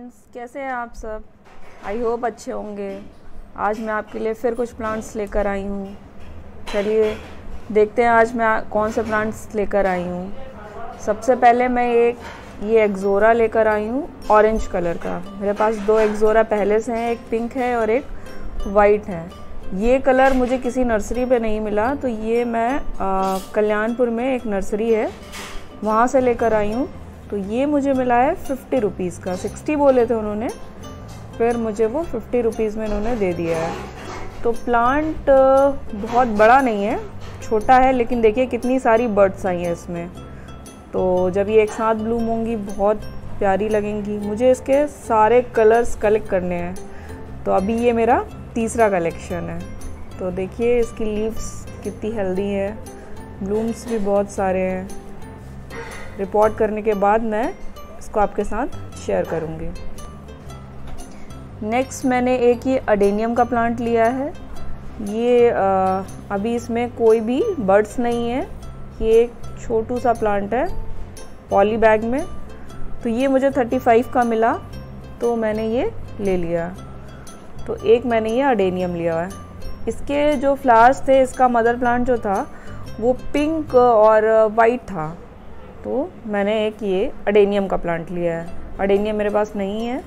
Friends, कैसे हैं आप सब। आई होप अच्छे होंगे। आज मैं आपके लिए फिर कुछ प्लांट्स लेकर आई हूँ। चलिए देखते हैं आज मैं कौन से प्लांट्स लेकर आई हूँ। सबसे पहले मैं ये एक्ज़ोरा लेकर आई हूँ ऑरेंज कलर का। मेरे पास दो एक्ज़ोरा पहले से हैं, एक पिंक है और एक वाइट है। ये कलर मुझे किसी नर्सरी पे नहीं मिला, तो ये मैं कल्याणपुर में एक नर्सरी है वहाँ से लेकर आई हूँ। तो ये मुझे मिला है 50 रुपीज़ का। 60 बोले थे उन्होंने, फिर मुझे वो 50 रुपीज़ में इन्होंने दे दिया है। तो प्लांट बहुत बड़ा नहीं है, छोटा है, लेकिन देखिए कितनी सारी बर्ड्स आई हैं इसमें। तो जब ये एक साथ ब्लूम होंगी बहुत प्यारी लगेंगी। मुझे इसके सारे कलर्स कलेक्ट करने हैं, तो अभी ये मेरा तीसरा कलेक्शन है। तो देखिए इसकी लीव्स कितनी हेल्दी है, ब्लूम्स भी बहुत सारे हैं। रिपोर्ट करने के बाद मैं इसको आपके साथ शेयर करूँगी। नेक्स्ट मैंने एक ये अडेनियम का प्लांट लिया है। ये अभी इसमें कोई भी बर्ड्स नहीं है। ये एक छोटू सा प्लांट है पॉली बैग में। तो ये मुझे 35 का मिला, तो मैंने ये ले लिया। तो एक मैंने ये अडेनियम लिया है। इसके जो फ्लावर्स थे, इसका मदर प्लांट जो था वो पिंक और वाइट था, तो मैंने एक ये अडेनियम का प्लांट लिया है। अडेनियम मेरे पास नहीं है।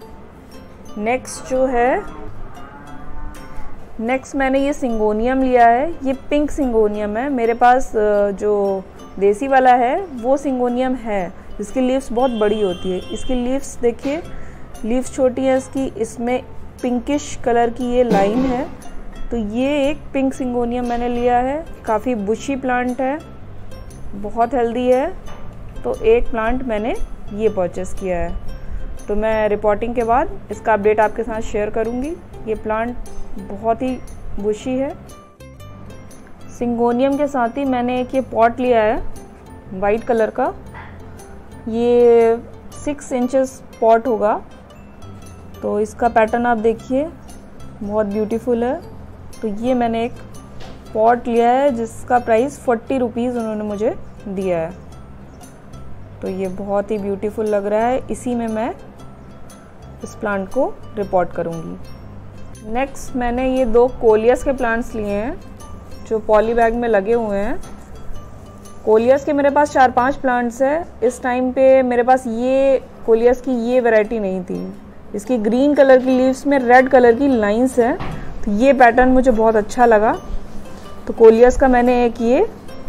नेक्स्ट मैंने ये सिंगोनियम लिया है। ये पिंक सिंगोनियम है। मेरे पास जो देसी वाला है वो सिंगोनियम है, इसकी लीव्स बहुत बड़ी होती है। इसकी लीव्स देखिए, लीव्स छोटी है इसकी, इसमें पिंकिश कलर की ये लाइन है। तो ये एक पिंक सिंगोनियम मैंने लिया है। काफ़ी बुशी प्लांट है, बहुत हेल्दी है। तो एक प्लांट मैंने ये परचेस किया है। तो मैं रिपोर्टिंग के बाद इसका अपडेट आपके साथ शेयर करूँगी। ये प्लांट बहुत ही बुशी है। सिंगोनियम के साथ ही मैंने एक ये पॉट लिया है वाइट कलर का। ये 6 इंचेस पॉट होगा। तो इसका पैटर्न आप देखिए, बहुत ब्यूटीफुल है। तो ये मैंने एक पॉट लिया है जिसका प्राइस 40 रुपीज़ उन्होंने मुझे दिया है। तो ये बहुत ही ब्यूटीफुल लग रहा है। इसी में मैं इस प्लांट को रिपोर्ट करूँगी। नेक्स्ट मैंने ये 2 कोलियस के प्लांट्स लिए हैं जो पॉली बैग में लगे हुए हैं। कोलियस के मेरे पास 4-5 प्लांट्स हैं। इस टाइम पे मेरे पास ये कोलियस की ये वैरायटी नहीं थी। इसकी ग्रीन कलर की लीव्स में रेड कलर की लाइंस हैं। तो ये पैटर्न मुझे बहुत अच्छा लगा। तो कोलियस का मैंने एक ये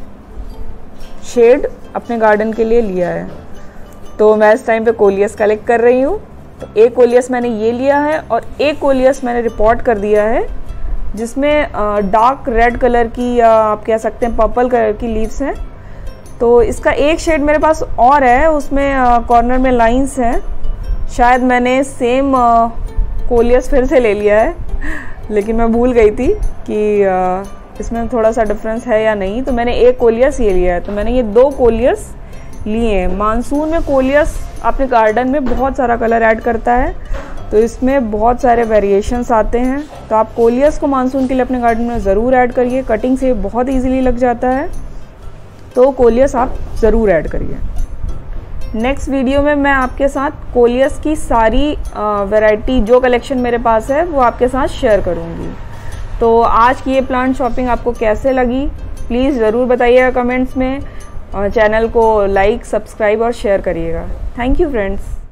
शेड अपने गार्डन के लिए लिया है। तो मैं इस टाइम पे कोलियस कलेक्ट कर रही हूँ। तो एक कोलियस मैंने ये लिया है और एक कोलियस मैंने रिपोर्ट कर दिया है जिसमें डार्क रेड कलर की, या आप कह सकते हैं पर्पल कलर की लीव्स हैं। तो इसका एक शेड मेरे पास और है, उसमें कॉर्नर में लाइंस हैं। शायद मैंने सेम कोलियस फिर से ले लिया है, लेकिन मैं भूल गई थी कि इसमें थोड़ा सा डिफरेंस है या नहीं। तो मैंने एक कोलियस ये लिया है। तो मैंने ये 2 कोलियस लिए हैं। मानसून में कोलियस अपने गार्डन में बहुत सारा कलर ऐड करता है, तो इसमें बहुत सारे वेरिएशंस आते हैं। तो आप कोलियस को मानसून के लिए अपने गार्डन में ज़रूर ऐड करिए। कटिंग से बहुत ईजीली लग जाता है, तो कोलियस आप ज़रूर ऐड करिए। नेक्स्ट वीडियो में मैं आपके साथ कोलियस की सारी वैरायटी जो कलेक्शन मेरे पास है वो आपके साथ शेयर करूँगी। तो आज की ये प्लांट शॉपिंग आपको कैसे लगी, प्लीज़ ज़रूर बताइएगा कमेंट्स में। और चैनल को लाइक, सब्सक्राइब और शेयर करिएगा। Thank you friends.